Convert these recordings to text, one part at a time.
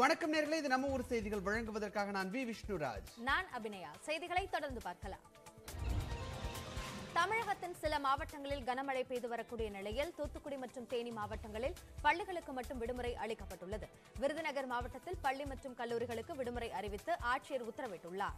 வணக்கம் நேயர்களே, இது நம்ம ஊர் செய்திகள் வழங்குவதற்காக நான் வி விஷ்ணுராஜ். நான் அபிநயா. செய்திகளை தொடர்ந்து பார்க்கலாம். தமிழகத்தின் சில மாவட்டங்களில் கனமழை பெய்து வரக்கூடிய நிலையில் தூத்துக்குடி மற்றும் தேனி மாவட்டங்களில் பள்ளிகளுக்கு மட்டும் விடுமுறை அளிக்கப்பட்டுள்ளது. விருதுநகர் மாவட்டத்தில் பள்ளி மற்றும் கல்லூரிகளுக்கு விடுமுறை அறிவித்து ஆட்சியர் உத்தரவிட்டுள்ளார்.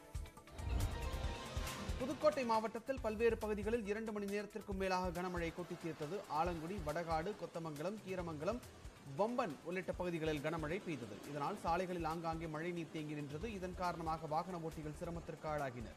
புதுக்கோட்டை மாவட்டத்தில் பல்வேறு பகுதிகளில் 2 மணி நேரத்திற்கும் மேலாக கனமழை கொட்டி தீர்த்தது. ஆலங்குடி, வடகாடு, கொத்தமங்கலம், கீரமங்கலம், வம்பன் உள்ளிட்ட பகுதிகளில் கனமழை பெய்தது. இதனால் சாலைகளில் ஆங்காங்கே மழை நீர் தேங்கி நின்றது. இதன் காரணமாக வாகன ஓட்டிகள் சிரமத்திற்கு ஆளாகினர்.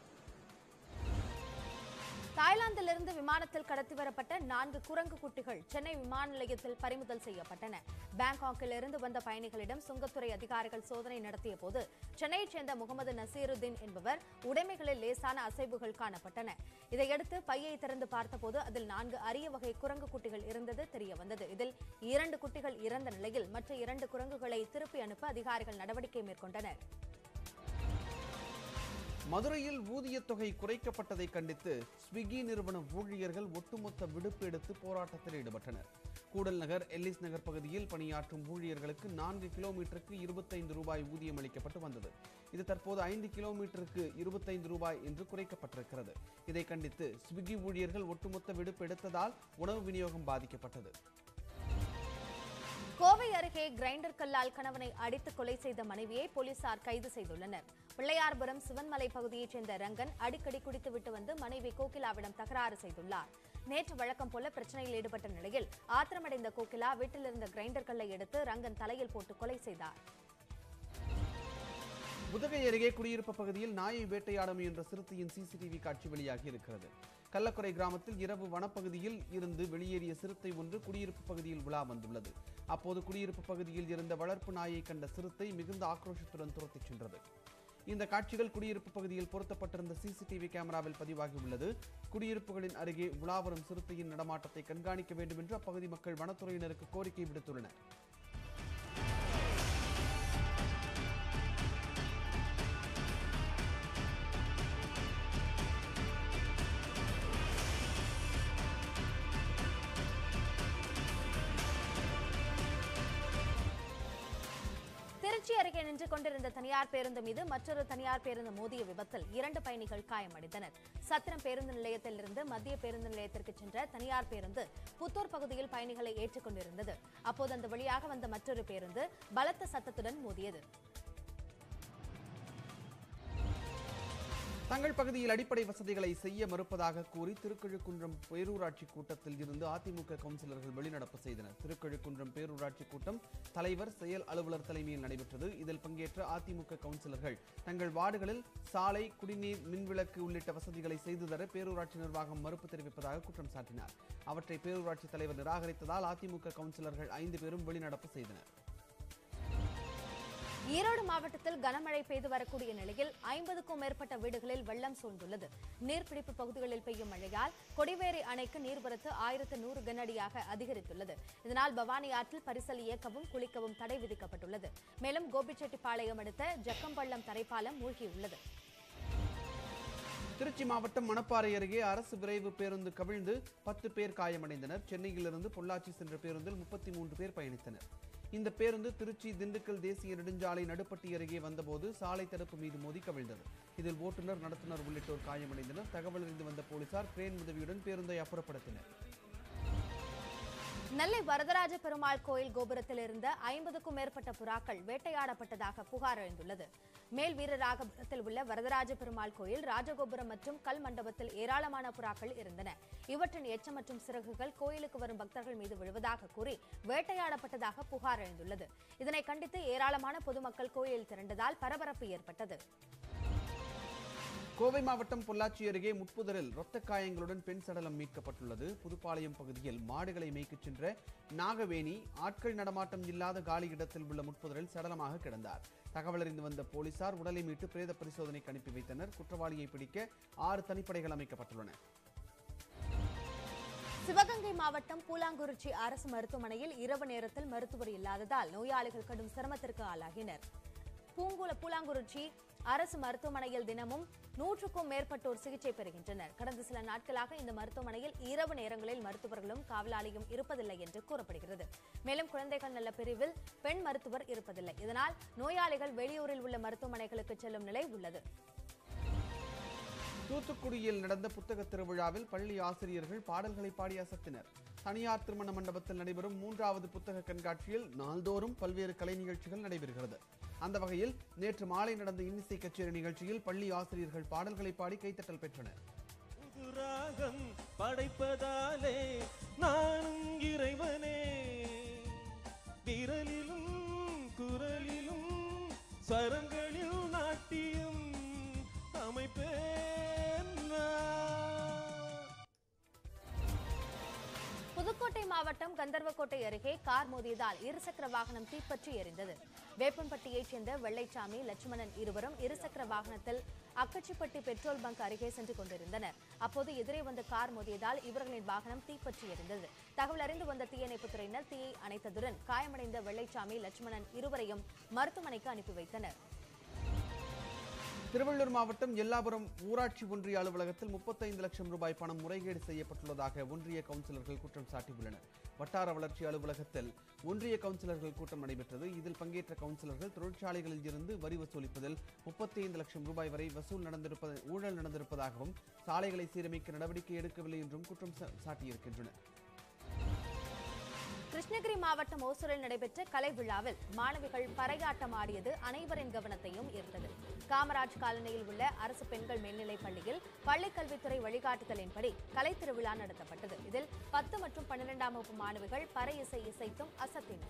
தாய்லாந்திலிருந்து விமானத்தில் கடத்தி வரப்பட்ட 4 குரங்கு குட்டிகள் சென்னை விமான நிலையத்தில் பறிமுதல் செய்யப்பட்டன. பாங்காக்கில் இருந்து வந்த பயணிகளிடம் சுங்கத்துறை அதிகாரிகள் சோதனை நடத்திய போது சென்னையைச் சேர்ந்த முகமது நசீருதீன் என்பவர் உடைமைகளில் லேசான அசைவுகள் காணப்பட்டன. இதையடுத்து பையை திறந்து பார்த்தபோது அதில் 4 அரிய வகை குரங்கு குட்டிகள் இருந்தது தெரியவந்தது. இதில் 2 குட்டிகள் இறந்த நிலையில் மற்ற 2 குரங்குகளை திருப்பி அனுப்ப அதிகாரிகள் நடவடிக்கை மேற்கொண்டனர். மதுரையில் ஊதியத் தொகை குறைக்கப்பட்டதை கண்டித்து ஸ்விக்கி நிறுவன ஊழியர்கள் ஒட்டுமொத்த விடுப்பு எடுத்து போராட்டத்தில் ஈடுபட்டனர். கூடல் நகர், எல்லிஸ் நகர் பகுதியில் பணியாற்றும் ஊழியர்களுக்கு 4 கிலோமீட்டருக்கு 25 ரூபாய் ஊதியம் அளிக்கப்பட்டு வந்தது. இது தற்போது 5 கிலோமீட்டருக்கு 25 ரூபாய் என்று குறைக்கப்பட்டிருக்கிறது. இதை கண்டித்து ஸ்விக்கி ஊழியர்கள் ஒட்டுமொத்த விடுப்பு எடுத்ததால் உணவு விநியோகம் பாதிக்கப்பட்டது. கோவை அருகே கிரைண்டர் கல்லால் கணவனை அடித்து கொலை செய்த மனைவியை போலீசார் கைது செய்துள்ளனர். பிள்ளையார்புரம் சிவன்மலை பகுதியைச் சேர்ந்த ரங்கன் அடிக்கடி குடித்துவிட்டு வந்து மனைவி கோகிலாவிடம் தகராறு செய்துள்ளார். நேற்று வழக்கம் போல பிரச்சனையில் ஈடுபட்ட நிலையில் ஆத்திரமடைந்த கோகிலா வீட்டிலிருந்த கிரைண்டர் கல்லை எடுத்து ரங்கன் தலையில் போட்டு கொலை செய்தார். உதகை அருகே குடியிருப்பு பகுதியில் நாயை வேட்டையாட முயன்ற சிறுத்தையின் சிசிடிவி காட்சி வெளியாகி இருக்கிறது. கள்ளக்குறை கிராமத்தில் இரவு வனப்பகுதியில் இருந்து வெளியேறிய சிறுத்தை ஒன்று குடியிருப்பு பகுதியில் உலா வந்துள்ளது. அப்போது குடியிருப்பு பகுதியில் இருந்த வளர்ப்பு நாயை கண்ட சிறுத்தை மிகுந்த ஆக்ரோஷத்துடன் துரத்திச் சென்றது. இந்த காட்சிகள் குடியிருப்பு பகுதியில் பொருத்தப்பட்டிருந்த சிசிடிவி கேமராவில் பதிவாகியுள்ளது. குடியிருப்புகளின் அருகே உலா வரும் சிறுத்தையின் நடமாட்டத்தை கண்காணிக்க வேண்டும் என்று அப்பகுதி மக்கள் வனத்துறையினருக்கு கோரிக்கை விடுத்துள்ளனர். திருச்சி அருகே நின்று கொண்டிருந்த தனியார் பேருந்து மீது மற்றொரு தனியார் பேருந்து மோதிய விபத்தில் 2 பயணிகள் காயமடைந்தனர். சத்திரம் பேருந்து நிலையத்திலிருந்து மத்திய பேருந்து நிலையத்திற்கு சென்ற தனியார் பேருந்து புத்தூர் பகுதியில் பயணிகளை ஏற்றிக் கொண்டிருந்தது. அப்போது அந்த வழியாக வந்த மற்றொரு பேருந்து பலத்த சத்தத்துடன் மோதியது. தங்கள் பகுதியில் அடிப்படை வசதிகளை செய்ய மறுப்பதாக கூறி திருக்கழுக்குன்றம் பேரூராட்சி கூட்டத்தில் இருந்து அதிமுக கவுன்சிலர்கள் வெளிநடப்பு செய்தனர். திருக்கழுக்குன்றம் பேரூராட்சி கூட்டம் தலைவர், செயல் அலுவலர் தலைமையில் நடைபெற்றது. இதில் பங்கேற்ற அதிமுக கவுன்சிலர்கள் தங்கள் வார்டுகளில் சாலை, குடிநீர், மின்விளக்கு உள்ளிட்ட வசதிகளை செய்து தர பேரூராட்சி நிர்வாகம் மறுப்பு தெரிவிப்பதாக குற்றம் சாட்டினார். அவற்றை பேரூராட்சி தலைவர் நிராகரித்ததால் அதிமுக கவுன்சிலர்கள் 5 பேரும் வெளிநடப்பு செய்தனர். ஈரோடு மாவட்டத்தில் கனமழை பெய்து வரக்கூடிய நிலையில் 50க்கும் மேற்பட்ட வீடுகளில் வெள்ளம் சூழ்ந்துள்ளது. நீர்பிடிப்பு பகுதிகளில் பெய்யும் மழையால் கொடிவேரி அணைக்கு நீர்வரத்து 1100 கனஅடியாக அதிகரித்துள்ளது. இதனால் பவானி ஆற்றில் பரிசல் இயக்கவும் குளிக்கவும் தடை விதிக்கப்பட்டுள்ளது. மேலும் கோபிச்செட்டிப்பாளையம் அடுத்த ஜக்கம்பள்ளம் தரைப்பாலம் மூழ்கியுள்ளது. திருச்சி மாவட்டம் மணப்பாறை அருகே அரசு விரைவு பேருந்து கவிழ்ந்து 10 பேர் காயமடைந்தனர். சென்னையிலிருந்து பொள்ளாச்சி சென்ற பேருந்தில் 33 பேர் பயணித்தனர். இந்த பேருந்து திருச்சி திண்டுக்கல் தேசிய நெடுஞ்சாலை நடுப்பட்டி அருகே வந்தபோது சாலை தடுப்பு மீது மோதி கவிழ்ந்தது. இதில் ஓட்டுநர், நடத்துனர் உள்ளிட்டோர் காயமடைந்தனர். தகவல் அறிந்து வந்த போலீசார் கிரேன் உதவியுடன் பேருந்தை அப்புறப்படுத்தினர். நெல்லை வரதராஜ பெருமாள் கோயில் கோபுரத்தில் இருந்த 50க்கும் மேற்பட்ட புறாக்கள் வேட்டையாடப்பட்டதாக புகார் எழுந்துள்ளது. மேல் வீரராகபுரத்தில் உள்ள வரதராஜ பெருமாள் கோயில் ராஜகோபுரம் மற்றும் கல் மண்டபத்தில் ஏராளமான புறாக்கள் இருந்தன. இவற்றின் எச்சம் மற்றும் சிறகுகள் கோயிலுக்கு வரும் பக்தர்கள் மீது விழுவதாக கூறி வேட்டையாடப்பட்டதாக புகார் எழுந்துள்ளது. இதனை கண்டித்து ஏராளமான பொதுமக்கள் கோயிலில் திரண்டதால் பரபரப்பு ஏற்பட்டது. கோவை மாவட்டம் பொள்ளாச்சி அருகே முட்புதரில் இரத்த காயங்களுடன் பெண் சடலம் மீட்கப்பட்டுள்ளது. புதுப்பாளையம் பகுதியில் மாடுகளை மேய்க்கச் சென்ற நாகவேணி ஆட்கள் நடமாட்டம் இல்லாத காலி இடத்தில் உள்ள முட்புதரில் சடலமாக கிடந்தார். தகவல் அறிந்து வந்த போலீசார் உடலை மீட்டு பிரேத பரிசோதனைக்கு அனுப்பி வைத்தனர். குற்றவாளியை பிடிக்க 6 தனிப்படைகள் அமைக்கப்பட்டுள்ளன. சிவகங்கை மாவட்டம் பூலாங்குறிச்சி அரசு மருத்துவமனையில் இரவு நேரத்தில் மருத்துவர் இல்லாததால் நோயாளிகள் கடும் சிரமத்திற்கு ஆளாகினர். பூலாங்குறிச்சி அரசு மருத்துவமனையில் தினமும் 100க்கும் மேற்பட்டோர் சிகிச்சை பெறுகின்றனர். கடந்த சில நாட்களாக இந்த மருத்துவமனையில் இரவு நேரங்களில் மருத்துவர்களும் காவலாளியும் இருப்பதில்லை என்று கூறப்படுகிறது. மேலும் குழந்தைகள் நல பிரிவில் பெண் மருத்துவர் இருப்பதில்லை. இதனால் நோயாளிகள் வெளியூரில் உள்ள மருத்துவமனைகளுக்கு செல்லும் நிலை உள்ளது. தூத்துக்குடியில் நடந்த புத்தக திருவிழாவில் பள்ளி ஆசிரியர்கள் பாடல்களை பாடி அசத்தினர். தனியார் திருமண மண்டபத்தில் நடைபெறும் 3வது புத்தக கண்காட்சியில் நாள்தோறும் பல்வேறு கலை நிகழ்ச்சிகள் நடைபெறுகிறது. அந்த வகையில் நேற்று மாலை நடந்த இன்னிசை கச்சேரி நிகழ்ச்சியில் பள்ளி ஆசிரியர்கள் பாடல்களை பாடி கைத்தட்டல் பெற்றனர். படைப்பதாலே நானும் இறைவனே, விரலிலும் குரலிலும் சரங்களில் நாட்டியம் அமைப்பேன். புதுக்கோட்டை மாவட்டம் கந்தர்வக்கோட்டை அருகே கார் மோதியதால் இருசக்கர வாகனம் தீப்பற்றி எரிந்தது. வேப்பம்பட்டியைச் சேர்ந்த வெள்ளைச்சாமி, லட்சுமணன் இருவரும் இருசக்கர வாகனத்தில் அக்கச்சிப்பட்டி பெட்ரோல் பங்க் அருகே சென்று கொண்டிருந்தனர். அப்போது எதிரே வந்த கார் மோதியதால் இவர்களின் வாகனம் தீப்பற்றி எரிந்தது. தகவல் அறிந்து வந்த தீயணைப்புத் துறையினர் தீயை அணைத்ததுடன் காயமடைந்த வெள்ளைச்சாமி, லட்சுமணன் இருவரையும் மருத்துவமனைக்கு அனுப்பி வைத்தனர். திருவள்ளூர் மாவட்டம் எல்லாபுரம் ஊராட்சி ஒன்றிய அலுவலகத்தில் 35 லட்சம் ரூபாய் பணம் முறைகேடு செய்யப்பட்டுள்ளதாக ஒன்றிய கவுன்சிலர்கள் குற்றம் சாட்டியுள்ளனர். வட்டார வளர்ச்சி அலுவலகத்தில் ஒன்றிய கவுன்சிலர்கள் கூட்டம் நடைபெற்றது. இதில் பங்கேற்ற கவுன்சிலர்கள் தொழிற்சாலைகளில் இருந்து வரி வசூலிப்பதில் 35 லட்சம் ரூபாய் வரை ஊழல் நடந்திருப்பதாகவும் சாலைகளை சீரமைக்க நடவடிக்கை எடுக்கவில்லை என்றும் குற்றம் சாட்டியிருக்கின்றனர். கிருஷ்ணகிரி மாவட்டம் ஓசூரில் நடைபெற்ற கலை விழாவில் மாணவிகள் பறையாட்டம் ஆடியது அனைவரின் கவனத்தையும் ஈர்த்தது. காமராஜ் காலனியில் உள்ள அரசு பெண்கள் மேல்நிலைப் பள்ளியில் பள்ளிக்கல்வித்துறை வழிகாட்டுதலின்படி கலை திருவிழா நடத்தப்பட்டது. இதில் 10 மற்றும் 12ஆம் வகுப்பு மாணவிகள் பறை இசை இசைத்தும் அசத்தினர்.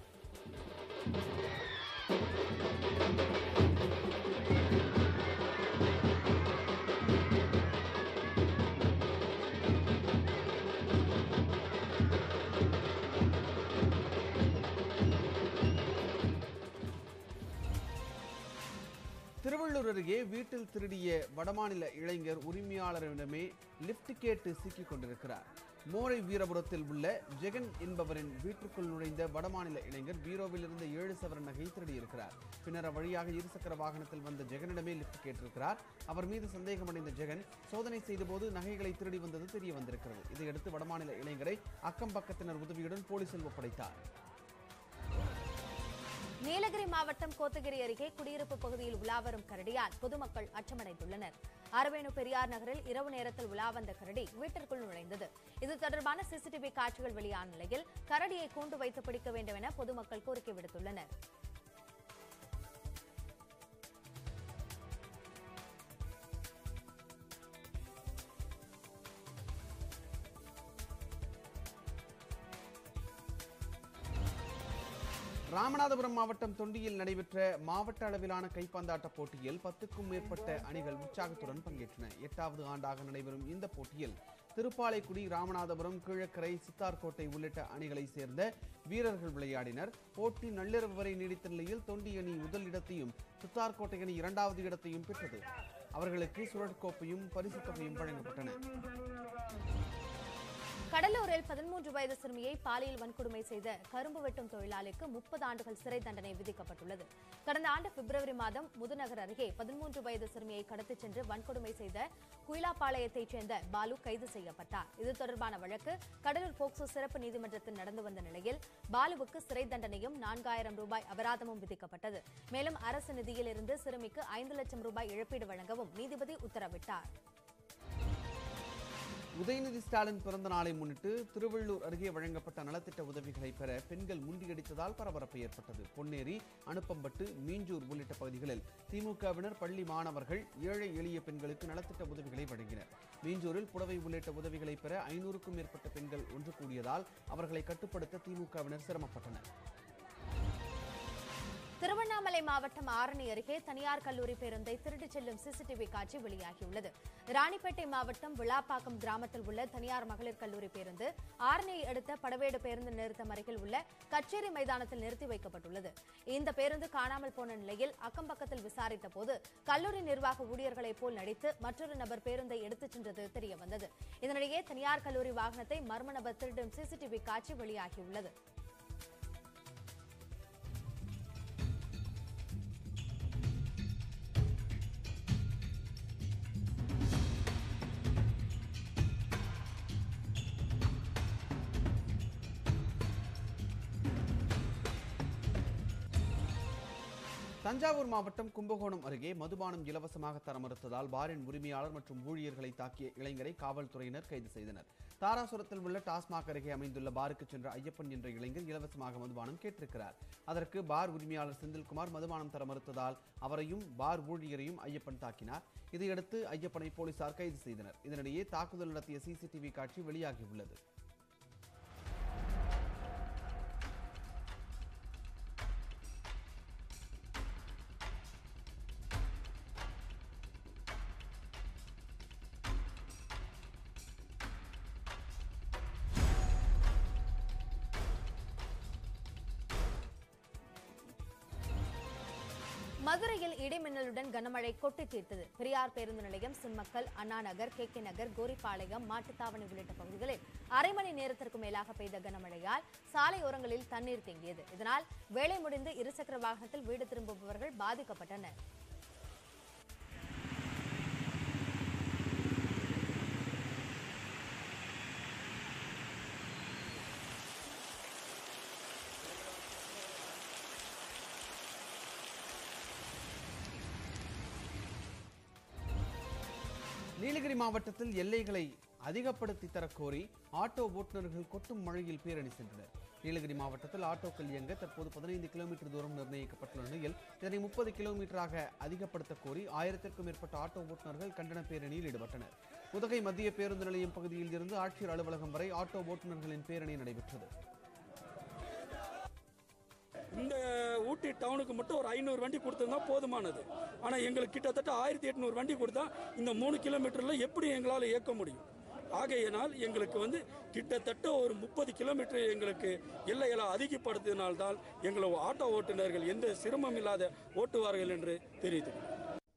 திருவள்ளூர் அருகே வீட்டில் திருடிய வடமாநில இளைஞர் உரிமையாளரிடமே லிப்ட் கேட்டு சிக்கிக் கொண்டிருக்கிறார். மோரை வீரபுரத்தில் உள்ள ஜெகன் என்பவரின் வீட்டுக்குள் நுழைந்த வடமாநில இளைஞர் பீரோவில் இருந்த 7 சவரன் நகை திருடியிருக்கிறார். பின்னர் வழியாக இருசக்கர வாகனத்தில் வந்த ஜெகனிடமே லிப்ட் கேட்டிருக்கிறார். அவர் மீது சந்தேகமடைந்த ஜெகன் சோதனை செய்தபோது நகைகளை திருடி வந்தது தெரிய வந்திருக்கிறது. இதையடுத்து வடமாநில இளைஞரை அக்கம் பக்கத்தினர் உதவியுடன் போலீசில் ஒப்படைத்தார். நீலகிரி மாவட்டம் கோத்தகிரி அருகே குடியிருப்பு பகுதியில் உலா வரும் கரடியால் பொதுமக்கள் அச்சமடைந்துள்ளனர். அரவேணு பெரியார் நகரில் இரவு நேரத்தில் உலா வந்த கரடி வீட்டிற்குள் நுழைந்தது. இது தொடர்பான சிசிடிவி காட்சிகள் வெளியான நிலையில் கரடியை கூண்டு வைத்து பிடிக்க வேண்டும் என பொதுமக்கள் கோரிக்கை விடுத்துள்ளனர். ராமநாதபுரம் மாவட்டம் தொண்டியில் நடைபெற்ற மாவட்ட அளவிலான கைப்பந்தாட்ட போட்டியில் 10க்கும் மேற்பட்ட அணிகள் உற்சாகத்துடன் பங்கேற்றன. 8வது ஆண்டாக நடைபெறும் இந்த போட்டியில் திருப்பாலைக்குடி, ராமநாதபுரம், கீழக்கரை, சித்தார்கோட்டை உள்ளிட்ட அணிகளை சேர்ந்த வீரர்கள் விளையாடினர். போட்டி நள்ளிரவு வரை நீடித்த நிலையில் தொண்டி அணி முதல் இடத்தையும் சித்தார்கோட்டை அணி 2வது இடத்தையும் பெற்றது. அவர்களுக்கு சுழற்கோப்பையும் பரிசு தொகையும் வழங்கப்பட்டன. கடலூரில் 13 வயது சிறுமியை பாலியல் வன்கொடுமை செய்த கரும்பு வெட்டும் தொழிலாளிக்கு 30 ஆண்டுகள் சிறை தண்டனை விதிக்கப்பட்டுள்ளது. கடந்த ஆண்டு பிப்ரவரி மாதம் முதுநகர் அருகே 13 வயது சிறுமியை கடத்திச் சென்று வன்கொடுமை செய்த குயிலாப்பாளையத்தைச் சேர்ந்த பாலு கைது செய்யப்பட்டார். இது தொடர்பான வழக்கு கடலூர் போக்சோ சிறப்பு நீதிமன்றத்தில் நடந்து வந்த நிலையில் பாலுவுக்கு சிறை தண்டனையும் 4000 ரூபாய் அபராதமும் விதிக்கப்பட்டது. மேலும் அரசு நிதியில் இருந்து சிறுமிக்கு 5 லட்சம் ரூபாய் இழப்பீடு வழங்கவும் நீதிபதி உத்தரவிட்டார். உதயநிதி ஸ்டாலின் பிறந்த நாளை முன்னிட்டு திருவள்ளூர் அருகே வழங்கப்பட்ட நலத்திட்ட உதவிகளை பெற பெண்கள் முண்டியடித்ததால் பரபரப்பு ஏற்பட்டது. பொன்னேரி, அனுப்பம்பட்டு, மீஞ்சூர் உள்ளிட்ட பகுதிகளில் திமுகவினர் பள்ளி மாணவர்கள் ஏழை எளிய பெண்களுக்கு நலத்திட்ட உதவிகளை வழங்கினர். மீஞ்சூரில் புடவை உள்ளிட்ட உதவிகளை பெற 500க்கும் மேற்பட்ட பெண்கள் ஒன்று கூடியதால் அவர்களை கட்டுப்படுத்த திமுகவினர் சிரமப்பட்டனர். திருவண்ணாமலை மாவட்டம் ஆரணி அருகே தனியார் கல்லூரி பேருந்தை திருடிச் செல்லும் சிசிடிவி காட்சி வெளியாகியுள்ளது. ராணிப்பேட்டை மாவட்டம் விளாப்பாக்கம் கிராமத்தில் உள்ள தனியார் மகளிர் கல்லூரி பேருந்து ஆரணியை அடுத்த படவேடு பேருந்து நிறுத்தம் அருகில் உள்ள கச்சேரி மைதானத்தில் நிறுத்தி வைக்கப்பட்டுள்ளது. இந்த பேருந்து காணாமல் போன நிலையில் அக்கம்பக்கத்தில் விசாரித்த போது கல்லூரி நிர்வாக ஊழியர்களைப் போல் நடித்து மற்றொரு நபர் பேருந்தை எடுத்துச் சென்றது தெரியவந்தது. இதனிடையே தனியார் கல்லூரி வாகனத்தை மர்ம நபர் திருடும் சிசிடிவி காட்சி வெளியாகியுள்ளது. தஞ்சாவூர் மாவட்டம் கும்பகோணம் அருகே மதுபானம் இலவசமாக தர மறுத்ததால் பாரின் உரிமையாளர் மற்றும் ஊழியர்களை தாக்கிய இளைஞரை காவல்துறையினர் கைது செய்தனர். தாராசுரத்தில் உள்ள டாஸ்மாக் அருகே அமைந்துள்ள பாருக்கு சென்ற ஐயப்பன் என்ற இளைஞர் இலவசமாக மதுபானம் கேட்டிருக்கிறார். அதற்கு பார் உரிமையாளர் செந்தில்குமார் மதுபானம் தர மறுத்ததால் அவரையும் பார் ஊழியரையும் ஐயப்பன் தாக்கினார். இதையடுத்து ஐயப்பனை போலீசார் கைது செய்தனர். இதனிடையே தாக்குதல் நடத்திய சிசிடிவி காட்சி வெளியாகியுள்ளது. மதுரையில் இடிமின்னலுடன் கனமழை கொட்டி தீர்த்தது. பெரியார் பேருந்து நிலையம், சிம்மக்கல், அண்ணா நகர், கே நகர், கோரிப்பாளையம், மாட்டுத்தாவணி உள்ளிட்ட பகுதிகளில் அரை மணி நேரத்திற்கு மேலாக பெய்த கனமழையால் சாலையோரங்களில் தண்ணீர் தேங்கியது. இதனால் வேலை முடிந்து இருசக்கர வாகனத்தில் வீடு திரும்புபவர்கள் பாதிக்கப்பட்டனர். நீலகிரி மாவட்டத்தில் எல்லைகளை அதிகப்படுத்தி தரக்கோரி ஆட்டோ ஓட்டுநர்கள் கொட்டும் மழையில் பேரணி சென்றனர். நீலகிரி மாவட்டத்தில் ஆட்டோக்கள் இயங்க தற்போது 15 கிலோமீட்டர் தூரம் நிர்ணயிக்கப்பட்டுள்ள நிலையில் இதனை 30 கிலோமீட்டராக அதிகப்படுத்த கோரி 1000க்கும் மேற்பட்ட ஆட்டோ ஓட்டுநர்கள் கண்டன பேரணியில் ஈடுபட்டனர். உதகை மத்திய பேருந்து நிலையம் பகுதியில் இருந்து ஆட்சியர் அலுவலகம் வரை ஆட்டோ ஓட்டுநர்களின் பேரணி நடைபெற்றது. இந்த ஊட்டி டவுனுக்கு மட்டும் ஒரு 500 வண்டி கொடுத்தா போதுமானது. ஆனால் எங்களுக்கு கிட்டத்தட்ட 1800 வண்டி கொடுத்தா இந்த 3 கிலோமீட்டரில் எப்படி எங்களால் இயக்க முடியும்? ஆகையினால் எங்களுக்கு கிட்டத்தட்ட ஒரு 30 கிலோமீட்டர் எங்களுக்கு எல்லைகளை அதிகப்படுத்தினால்தான் எங்களை ஆட்டோ ஓட்டுநர்கள் எந்த சிரமம் இல்லாத ஓட்டுவார்கள் என்று தெரிவித்துள்ளனர்.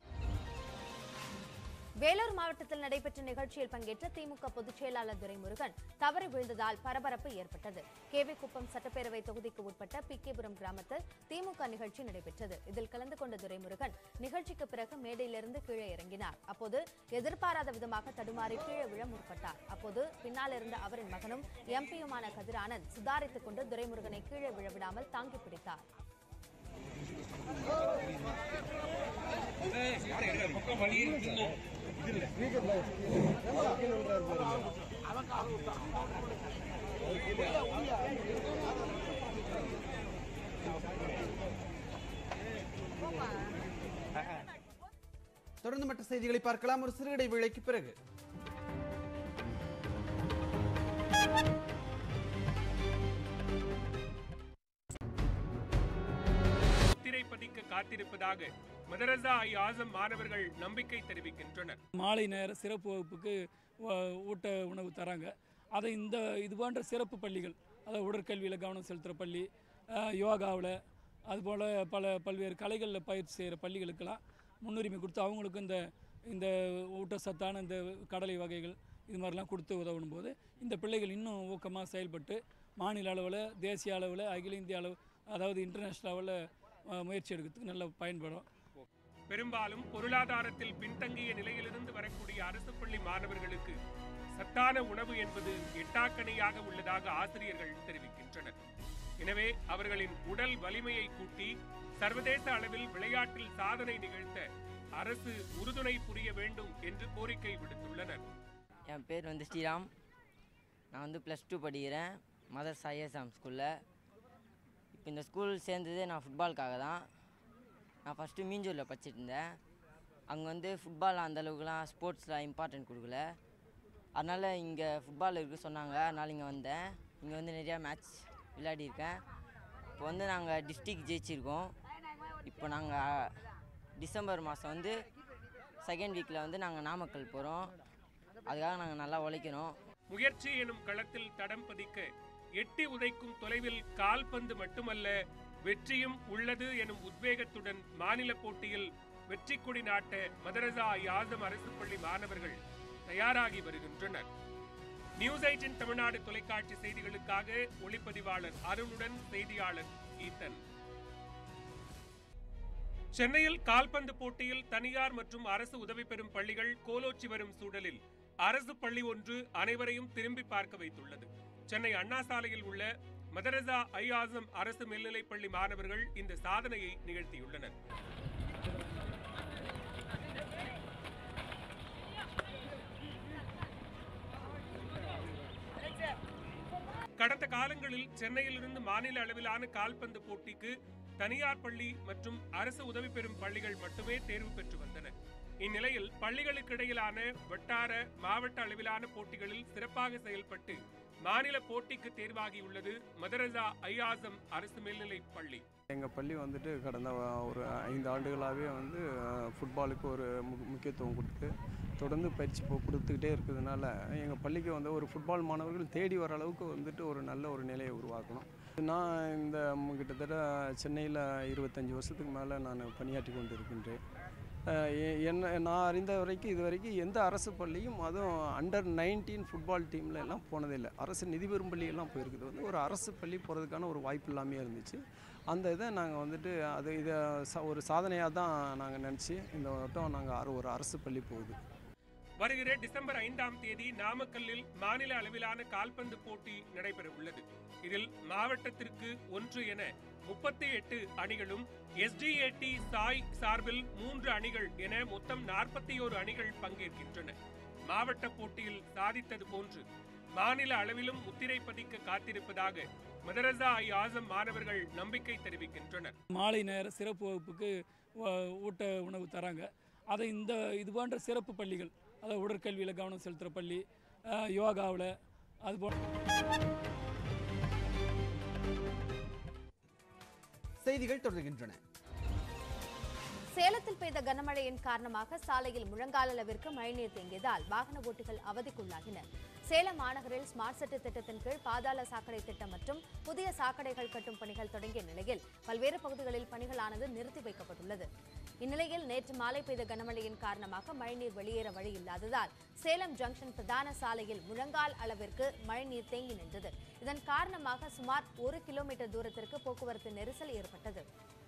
வேலூர் மாவட்டத்தில் நடைபெற்ற நிகழ்ச்சியில் பங்கேற்ற திமுக பொதுச் செயலாளர் துரைமுருகன் தவறி விழுந்ததால் பரபரப்பு ஏற்பட்டது. கேவிக்குப்பம் சட்டப்பேரவை தொகுதிக்கு உட்பட்ட பிகேபுரம் கிராமத்தில் திமுக நிகழ்ச்சி நடைபெற்றது. இதில் கலந்து கொண்ட துரைமுருகன் நிகழ்ச்சிக்கு பிறகு மேடையிலிருந்து கீழே இறங்கினார். அப்போது எதிர்பாராத விதமாக தடுமாறி கீழே விழ முற்பட்டார். அப்போது பின்னால் இருந்த அவரின் மகனும் எம்பியுமான கதிரானந்த் சுதாரித்துக் கொண்டு துரைமுருகனை கீழே விழவிடாமல் தாங்கி பிடித்தார். தொடர்ந்து மற்ற செய்திகளை பார்க்கலாம். ஒரு சிறு இடைவேளைக்கு பிறகு பதிக்க காத்திருப்பதாக மதரசா ஆசம் மாணவர்கள் நம்பிக்கை தெரிவிக்கின்றனர். மாலை நேர சிறப்பு வகுப்புக்கு ஊட்ட உணவு தராங்க. அதை இது போன்ற சிறப்பு பள்ளிகள், அதாவது உடற்கல்வியில் கவனம் செலுத்துகிற பள்ளி, யோகாவில், அதுபோல் பல்வேறு கலைகளில் பயிற்சி செய்கிற பள்ளிகளுக்கெல்லாம் முன்னுரிமை கொடுத்து அவங்களுக்கு இந்த ஊட்டச்சத்தான இந்த கடலை வகைகள் இது மாதிரிலாம் கொடுத்து உதவும் போது இந்த பிள்ளைகள் இன்னும் ஊக்கமாக செயல்பட்டு மாநில அளவில், தேசிய அளவில், அகில இந்திய அளவு, அதாவது இன்டர்நேஷ்னல் லெவலில் முயற்சி எடுக்கிறதுக்கு நல்ல பயன்படும். பெரும்பாலும் பொருளாதாரத்தில் பின்தங்கிய நிலையிலிருந்து வரக்கூடிய அரசு பள்ளி மாணவர்களுக்கு சத்தான உணவு என்பது எட்டாக்கணியாக உள்ளதாக ஆசிரியர்கள் தெரிவிக்கின்றனர். எனவே அவர்களின் உடல் வலிமையை கூட்டி சர்வதேச அளவில் விளையாட்டில் சாதனை நிகழ்த்த அரசு உறுதுணை புரிய வேண்டும் என்று கோரிக்கை விடுத்துள்ளனர். என் பேர் ஸ்ரீராம். நான் +2 படிக்கிறேன் மதரசா ஆசம் ஸ்கூலில். இப்போ இந்த ஸ்கூல் சேர்ந்ததே நான் ஃபுட்பாலுக்காக தான். நான் ஃபஸ்ட்டு மீஞ்சூரில் படிச்சுட்டு இருந்தேன். அங்கே ஃபுட்பால் அந்தளவுக்குலாம் ஸ்போர்ட்ஸில் இம்பார்ட்டன்ட் கொடுக்கல. அதனால் இங்கே ஃபுட்பால் இருக்குது சொன்னாங்க. அதனால் இங்கே வந்தேன். இங்கே நிறையா மேட்ச் விளையாடியிருக்கேன். இப்போ நாங்கள் டிஸ்ட்ரிக்ட் ஜெயிச்சிருக்கோம். இப்போ நாங்கள் டிசம்பர் மாதம் 2nd வீக்கில் நாங்கள் நாமக்கல் போகிறோம். அதுக்காக நாங்கள் நல்லா உழைக்கிறோம். முயற்சி எனும் களத்தில் தடம் பதிக்க எட்டி உதைக்கும் தொலைவில் கால்பந்து மட்டுமல்ல, வெற்றியும் உள்ளது எனும் உத்வேகத்துடன் மாநில போட்டியில் வெற்றி கொடி நாட்ட மதரசா ஆசம் அரசு பள்ளி மாணவர்கள் தயாராகி வருகின்றனர். News18 தமிழ்நாடு தொலைக்காட்சி செய்திகளுக்காக ஒளிப்பதிவாளர் அருணுடன் செய்தியாளர் ஈத்தன். சென்னையில் கால்பந்து போட்டியில் தனியார் மற்றும் அரசு உதவி பெறும் பள்ளிகள் கோலோச்சி வரும் சூழலில் அரசு பள்ளி ஒன்று அனைவரையும் திரும்பி பார்க்க வைத்துள்ளது. சென்னை அண்ணா சாலையில் உள்ள மதரசா ஐ-ஆசம் அரசு மேல்நிலைப்பள்ளி மாணவர்கள் இந்த சாதனையை நிகழ்த்தியுள்ளனர். கடந்த காலங்களில் சென்னையிலிருந்து மாநில அளவிலான கால்பந்து போட்டிக்கு தனியார் பள்ளி மற்றும் அரசு உதவி பெறும் பள்ளிகள் மட்டுமே தேர்வு பெற்று வந்தன. இந்நிலையில் பள்ளிகளுக்கு இடையிலான வட்டார மாவட்ட அளவிலான போட்டிகளில் சிறப்பாக செயல்பட்டு மாநில போட்டிக்கு தேர்வாகியுள்ளது மதரசா ஐ-ஆசம் அரசு மேல்நிலைப் பள்ளி. எங்கள் பள்ளி வந்துட்டு கடந்த ஒரு 5 ஆண்டுகளாகவே வந்து ஃபுட்பாலுக்கு ஒரு முக்கியத்துவம் கொடுத்து தொடர்ந்து பயிற்சி கொடுத்துக்கிட்டே இருக்கிறதுனால எங்கள் பள்ளிக்கு வந்து ஒரு ஃபுட்பால் மாணவர்கள் தேடி வர அளவுக்கு வந்துட்டு ஒரு நல்ல ஒரு நிலையை உருவாக்கணும். நான் இந்த கிட்டத்தட்ட சென்னையில் 25 வருஷத்துக்கு மேலே நான் பணியாற்றி கொண்டு இருக்கின்றேன். நான் அறிந்த வரைக்கும் இது வரைக்கும் எந்த அரசு பள்ளியும் அதுவும் அண்டர் 19 ஃபுட்பால் டீமில் எல்லாம் போனதில்லை. அரசு நிதி பெறும் பள்ளியெல்லாம் போயிருக்குது. வந்து ஒரு அரசு பள்ளி போகிறதுக்கான ஒரு வாய்ப்பு இல்லாமல் இருந்துச்சு. அந்த இதை நாங்கள் வந்துட்டு இதை ஒரு சாதனையாக தான் நாங்கள் நினச்சி இந்த வட்டம் நாங்கள் ஒரு அரசு பள்ளி போகுது. வருகிற டிசம்பர் 5ஆம் தேதி நாமக்கல்லில் மாநில அளவிலான கால்பந்து போட்டி நடைபெற உள்ளது. இதில் மாவட்டத்திற்கு 1 என 38 அணிகளும், SDAT சாய் சார்பில் 3 அணிகள் என மொத்தம் 41 அணிகள் பங்கேற்கின்றன. மாவட்ட போட்டியில் சாதித்தது போன்று மாநில அளவிலும் முத்திரை பதிக்க காத்திருப்பதாக மதரசா ஐ-ஆசம் மாணவர்கள் நம்பிக்கை தெரிவிக்கின்றனர். மாலை நேர சிறப்பு வகுப்புக்கு ஊட்ட உணவு தராங்க. அதை இது போன்ற சிறப்பு பள்ளிகள், அதாவது உடற்கல்வியில் கவனம் செலுத்துகிற பள்ளி, யோகாவில் அதுபோல். செய்திகள் தொடர்கின்றன. சேலத்தில் பெய்த கனமழையின் காரணமாக சாலையில் முழங்கால் அளவிற்கு மழைநீர் தேங்கியதால் வாகன ஓட்டிகள் அவதிக்குள்ளாகினர். சேலம் மாநகரில் ஸ்மார்ட் சிட்டி திட்டத்தின் கீழ் பாதாள சாக்கடை திட்டம் மற்றும் புதிய சாக்கடைகள் கட்டும் பணிகள் தொடங்கிய நிலையில் பல்வேறு பகுதிகளில் பணிகளானது நிறுத்தி வைக்கப்பட்டுள்ளது. இந்நிலையில் நேற்று மாலை பெய்த கனமழையின் காரணமாக மழைநீர் வெளியேற வழி இல்லாததால் சேலம் ஜங்ஷன் பிரதான சாலையில் முழங்கால் அளவிற்கு மழைநீர் தேங்கி நின்றது. இதன் காரணமாக சுமார் 1 கிலோமீட்டர் தூரத்திற்கு போக்குவரத்து நெரிசல் ஏற்பட்டது.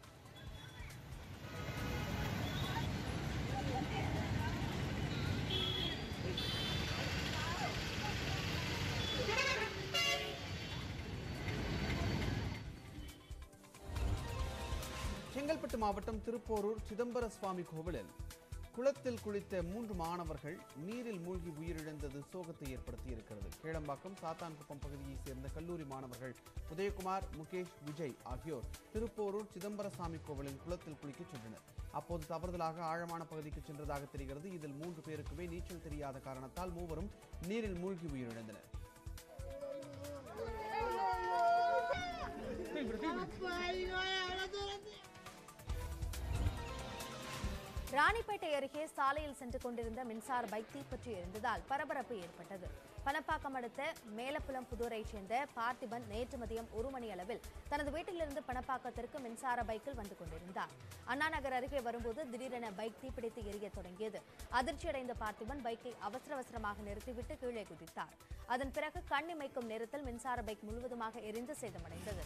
செங்கல்பட்டு மாவட்டம் திருப்போரூர் சிதம்பர சுவாமி கோவிலில் குளத்தில் குளித்த 3 மாணவர்கள் நீரில் மூழ்கி உயிரிழந்தது சோகத்தை ஏற்படுத்தியிருக்கிறது. கேளம்பாக்கம் சாத்தான்குப்பம் பகுதியைச் சேர்ந்த கல்லூரி மாணவர்கள் உதயகுமார், முகேஷ், விஜய் ஆகியோர் திருப்போரூர் சிதம்பரசாமி கோவிலின் குளத்தில் குளிக்கச் சென்றனர். அப்போது தவறுதலாக ஆழமான பகுதிக்கு சென்றதாக தெரிகிறது. இதில் 3 பேருக்குமே நீச்சல் தெரியாத காரணத்தால் மூவரும் நீரில் மூழ்கி உயிரிழந்தனர். ராணிப்பேட்டை அருகே சாலையில் சென்று கொண்டிருந்த மின்சார பைக் தீப்பற்றி எரிந்ததால் பரபரப்பு ஏற்பட்டது. பணப்பாக்கம் அடுத்த மேலப்புலம் புதூரைச் சேர்ந்த பார்த்திபன் நேற்று மதியம் 1 மணி அளவில் தனது வீட்டிலிருந்து பணப்பாக்கத்திற்கு மின்சார பைக்கில் வந்து கொண்டிருந்தார். அண்ணாநகர் அருகே வரும்போது திடீரென பைக் தீப்பிடித்து எரிய தொடங்கியது. அதிர்ச்சியடைந்த பார்த்திபன் பைக்கை அவசரமாக நிறுத்திவிட்டு கீழே குதித்தார். அதன் பிறகு கண்ணிமைக்கும் நேரத்தில் மின்சார பைக் முழுவதுமாக எரிந்து சேதமடைந்தது.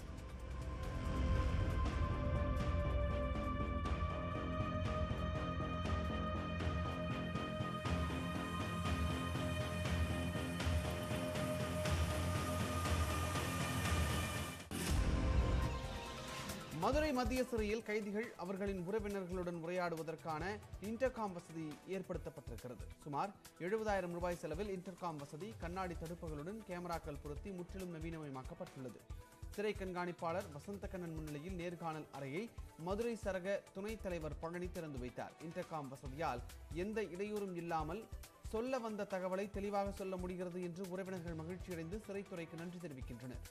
மதுரை மத்திய சிறையில் கைதிகள் அவர்களின் உறவினர்களுடன் உரையாடுவதற்கான இன்டர்காம் வசதி ஏற்படுத்தப்பட்டிருக்கிறது. சுமார் 70,000 ரூபாய் செலவில் இன்டர்காம் வசதி கண்ணாடி தடுப்புகளுடன் கேமராக்கள் பொருத்தி முற்றிலும் நவீனமயமாக்கப்பட்டுள்ளது. சிறை கண்காணிப்பாளர் வசந்தகண்ணன் முன்னிலையில் நேர்காணல் அறையை மதுரை சரக துணைத் தலைவர் பழனி திறந்து வைத்தார். இன்டர்காம் வசதியால் எந்த இடையூறும் இல்லாமல் சொல்ல வந்த தகவலை தெளிவாக சொல்ல முடிகிறது என்று உறவினர்கள் மகிழ்ச்சியடைந்து சிறைத்துறைக்கு நன்றி தெரிவிக்கின்றனர்.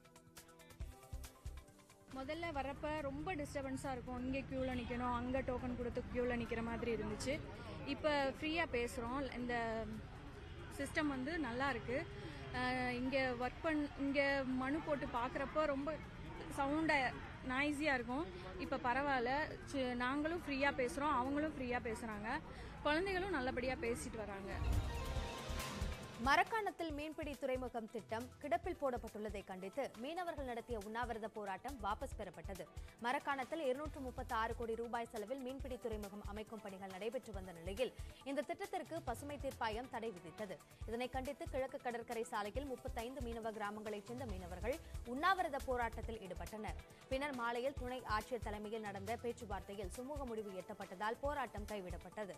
முதல்ல வரப்போ ரொம்ப டிஸ்டர்பன்ஸாக இருக்கும். இங்கே க்யூவில் நிற்கணும், அங்கே டோக்கன் கொடுத்து க்யூவில் நிற்கிற மாதிரி இருந்துச்சு. இப்போ ஃப்ரீயாக பேசுகிறோம். இந்த சிஸ்டம் வந்து நல்லா இருக்குது. இங்கே இங்கே மனு போட்டு பார்க்குறப்போ ரொம்ப சவுண்டாக நாய்ஸியாக இருக்கும். இப்போ பரவாயில்ல, நாங்களும் ஃப்ரீயாக பேசுகிறோம், அவங்களும் ஃப்ரீயாக பேசுகிறாங்க. குழந்தைகளும் நல்லபடியாக பேசிட்டு வராங்க. மரக்காணத்தில் மீன்பிடி துறைமுகம் திட்டம் கிடப்பில் போடப்பட்டுள்ளதை கண்டித்து மீனவர்கள் நடத்திய உண்ணாவிரத போராட்டம் வாபஸ் பெறப்பட்டது. மரக்காணத்தில் 236 கோடி ரூபாய் செலவில் மீன்பிடி துறைமுகம் அமைக்கும் பணிகள் நடைபெற்று வந்த நிலையில் இந்த திட்டத்திற்கு பசுமை தீர்ப்பாயம் தடை விதித்தது. இதனை கண்டித்து கிழக்கு கடற்கரை சாலையில் 35 மீனவ கிராமங்களைச் சேர்ந்த மீனவர்கள் உண்ணாவிரத போராட்டத்தில் ஈடுபட்டனர். பின்னர் மாலையில் துணை ஆட்சியர் தலைமையில் நடந்த பேச்சுவார்த்தையில் சுமூக முடிவு எட்டப்பட்டதால் போராட்டம் கைவிடப்பட்டது.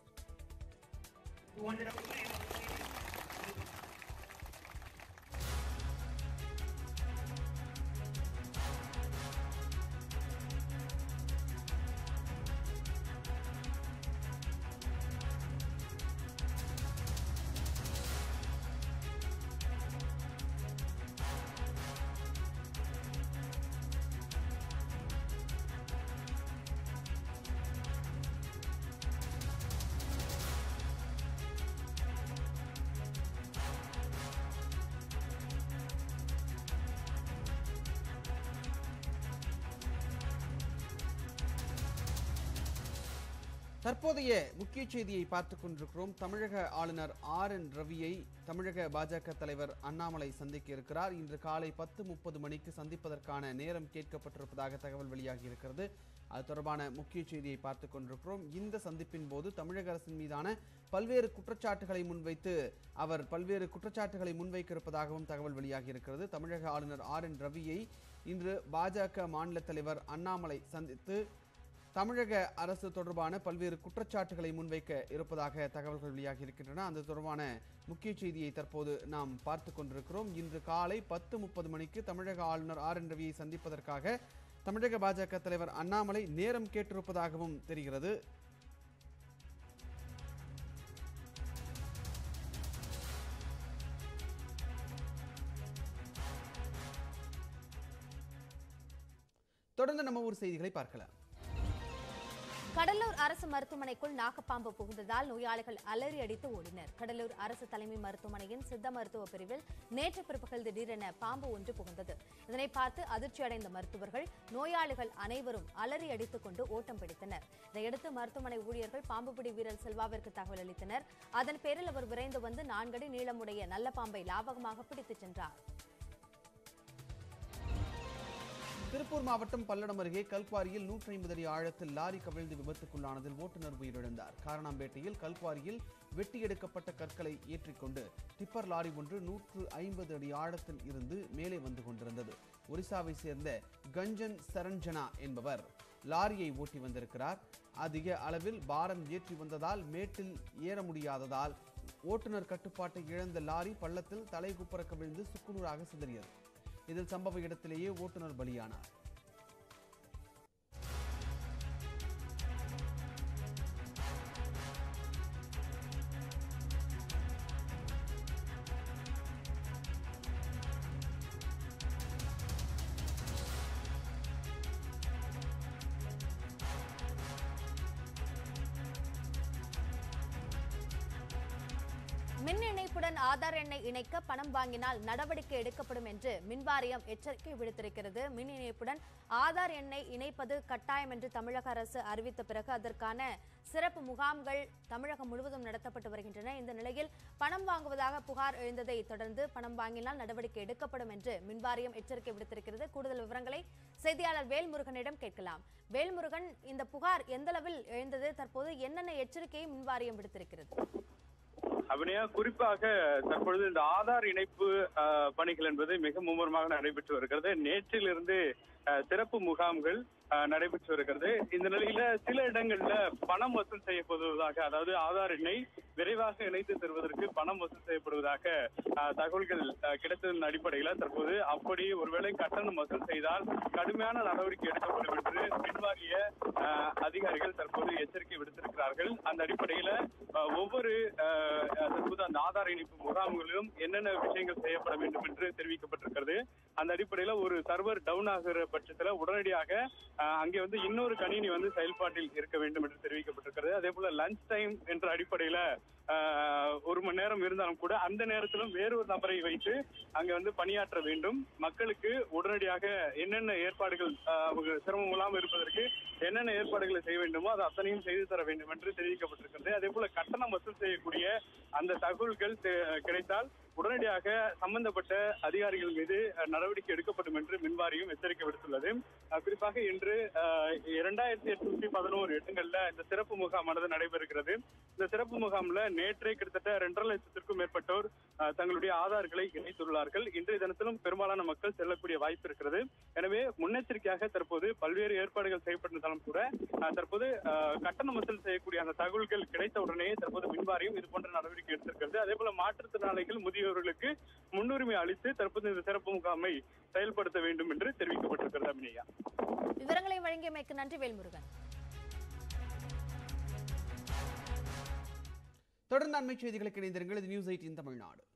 தற்போதைய முக்கிய செய்தியை பார்த்துக் கொண்டிருக்கிறோம். தமிழக ஆளுநர் RN ரவியை தமிழக பாஜக தலைவர் அண்ணாமலை சந்திக்க இருக்கிறார். இன்று காலை 10:30 மணிக்கு சந்திப்பதற்கான நேரம் கேட்கப்பட்டிருப்பதாக தகவல் வெளியாகி இருக்கிறது. அது தொடர்பான முக்கிய செய்தியை பார்த்துக் கொண்டிருக்கிறோம். இந்த சந்திப்பின் போது தமிழக அரசின் மீதான பல்வேறு குற்றச்சாட்டுகளை முன்வைத்து அவர் பல்வேறு குற்றச்சாட்டுகளை முன்வைக்க இருப்பதாகவும் தகவல் வெளியாகி இருக்கிறது. தமிழக ஆளுநர் RN ரவியை இன்று பாஜக மாநில தலைவர் அண்ணாமலை சந்தித்து தமிழக அரசு தொடர்பான பல்வேறு குற்றச்சாட்டுகளை முன்வைக்க இருப்பதாக தகவல்கள் வெளியாகி இருக்கின்றன. அந்த தொடர்பான முக்கிய செய்தியை தற்போது நாம் பார்த்து கொண்டிருக்கிறோம். இன்று காலை 10:30 மணிக்கு தமிழக ஆளுநர் RN ரவியை சந்திப்பதற்காக தமிழக பாஜக தலைவர் அண்ணாமலை நேரம் கேட்டிருப்பதாகவும் தெரிகிறது. தொடர்ந்து நம்ம ஊர் செய்திகளை பார்க்கலாம். கடலூர் அரசு மருத்துவமனைக்குள் நாகப்பாம்பு புகுந்ததால் நோயாளிகள் அலறி அடித்து ஓடினர். கடலூர் அரசு தலைமை மருத்துவமனையின் சித்த மருத்துவ பிரிவில் நேற்று பிற்பகல் திடீரென பாம்பு ஒன்று புகுந்தது. இதனை பார்த்து அதிர்ச்சியடைந்த மருத்துவர்கள் நோயாளிகள் அனைவரும் அலறி அடித்துக் கொண்டு ஓட்டம் பிடித்தனர். இதையடுத்து மருத்துவமனை ஊழியர்கள் பாம்பு பிடி வீரர் செல்வாவிற்கு தகவல் அளித்தனர். அதன் பேரில் அவர் விரைந்து வந்து 4 அடி நீளமுடைய நல்ல பாம்பை லாபகமாக பிடித்துச் சென்றார். திருப்பூர் மாவட்டம் பல்லடம் அருகே கல்குவாரியில் 150 அடி ஆழத்தில் லாரி கவிழ்ந்து விபத்துக்குள்ளானதில் ஓட்டுநர் உயிரிழந்தார். காரணாம்பேட்டையில் கல்குவாரியில் வெட்டி எடுக்கப்பட்ட கற்களை ஏற்றிக்கொண்டு டிப்பர் லாரி ஒன்று 150 அடி ஆழத்தில் இருந்து மேலே வந்து கொண்டிருந்தது. ஒரிசாவை சேர்ந்த கஞ்சன் சரஞ்சனா என்பவர் லாரியை ஓட்டி வந்திருக்கிறார். அதிக அளவில் பாரம் ஏற்றி வந்ததால் மேட்டில் ஏற முடியாததால் ஓட்டுநர் கட்டுப்பாட்டை இழந்த லாரி பள்ளத்தில் தலைகுப்புற கவிழ்ந்து சுக்குநூறாக சிதறியது. இதில் சம்பவ இடத்திலேயே ஓட்டுநர் பலியானார். மின் இணைப்புடன் ஆதார் எண்ணை இணைக்க பணம் வாங்கினால் நடவடிக்கை எடுக்கப்படும் என்று மின்வாரியம் எச்சரிக்கை விடுத்திருக்கிறது. மின் இணைப்புடன் ஆதார் எண்ணை இணைப்பது கட்டாயம் என்று தமிழக அரசு அறிவித்த பிறகு அதற்கான சிறப்பு முகாம்கள் தமிழகம் முழுவதும் நடத்தப்பட்டு வருகின்றன. இந்த நிலையில் பணம் வாங்குவதாக புகார் எழுந்ததை தொடர்ந்து பணம் வாங்கினால் நடவடிக்கை எடுக்கப்படும் என்று மின்வாரியம் எச்சரிக்கை விடுத்திருக்கிறது. கூடுதல் விவரங்களை செய்தியாளர் வேல்முருகனிடம் கேட்கலாம். வேல்முருகன், இந்த புகார் எந்த அளவில் எழுந்தது? தற்போது என்னென்ன எச்சரிக்கையை மின்வாரியம் விடுத்திருக்கிறது? அபிநயா, குறிப்பாக தற்பொழுது இந்த ஆதார் இணைப்பு பணிகள் என்பது மிக மும்முரமாக நடைபெற்று வருகிறது. நேற்றிலிருந்து சிறப்பு முகாம்கள் நடைபெற்று வருகிறது. இந்த நிலையில சில இடங்கள்ல பணம் வசூல் செய்யப்படுவதாக, அதாவது ஆதார் எண்ணை விரைவாக இணைத்து தருவதற்கு பணம் வசூல் செய்யப்படுவதாக தகவல்கள் கிடைத்ததன் அடிப்படையில தற்போது அப்படி ஒருவேளை கட்டணம் வசூல் செய்தால் கடுமையான நடவடிக்கை எடுக்கப்படும் என்று மின்வாரிய அதிகாரிகள் தற்போது எச்சரிக்கை விடுத்திருக்கிறார்கள். அந்த அடிப்படையில ஒவ்வொரு தற்போது அந்த ஆதார் இணைப்பு முகாம்களிலும் என்னென்ன விஷயங்கள் செய்யப்பட வேண்டும் என்று தெரிவிக்கப்பட்டிருக்கிறது. அந்த அடிப்படையில ஒரு சர்வர் டவுன் ஆகிற பட்சத்துல உடனடியாக அங்கே இன்னொரு கணினி செயல்பாட்டில் இருக்க வேண்டும் என்று தெரிவிக்கப்பட்டிருக்கிறது. அதே போல லஞ்ச் டைம் என்ற அடிப்படையில 1 மணி நேரம் இருந்தாலும் கூட அந்த நேரத்திலும் வேறொரு நபரை வைத்து அங்க பணியாற்ற வேண்டும். மக்களுக்கு உடனடியாக என்னென்ன ஏற்பாடுகள் சிரமம் இல்லாமல் இருப்பதற்கு என்னென்ன ஏற்பாடுகளை செய்ய வேண்டுமோ அது அத்தனையும் செய்து தர வேண்டும் என்று தெரிவிக்கப்பட்டிருக்கிறது. அதே போல கட்டணம் வசூல் செய்யக்கூடிய அந்த தகவல்கள் கிடைத்தால் உடனடியாக சம்பந்தப்பட்ட அதிகாரிகள் மீது நடவடிக்கை எடுக்கப்படும் என்று மின்வாரியம் எச்சரிக்கை விடுத்துள்ளது. குறிப்பாக இன்று 2811 இடங்கள்ல இந்த சிறப்பு முகாமானது நடைபெறுகிறது. இந்த சிறப்பு முகாம்ல நேற்றே கிட்டத்தட்ட 2.5 லட்சத்திற்கும் மேற்பட்டோர் தங்களுடைய ஆதார்களை இணைத்துள்ளார்கள். இன்றைய தினத்திலும் பெரும்பாலான மக்கள் செல்லக்கூடிய வாய்ப்பு இருக்கிறது. எனவே முன்னெச்சரிக்கையாக தற்போது பல்வேறு ஏற்பாடுகள் செய்யப்பட்டிருந்தாலும் கூட தற்போது கட்டணம் வசூல் செய்யக்கூடிய அந்த தகவல்கள் கிடைத்தவுடனே தற்போது மின்வாரியம் இது போன்ற நடவடிக்கை எடுத்திருக்கிறது. அதே போல மாற்றுத்திறனாளிகள் முதியோர்களுக்கு முன்னுரிமை அளித்து தற்போது இந்த சிறப்பு முகாமை செயல்படுத்த வேண்டும் என்று தெரிவிக்கப்பட்டிருக்கிறது. அபிநயா, விவரங்களை வழங்கியமைக்கு நன்றி வேல்முருகன். தொடர்ந்து அண்மை செய்திகளுக்கு இணைந்திருங்கள். இது நியூஸ் 18 தமிழ்நாடு.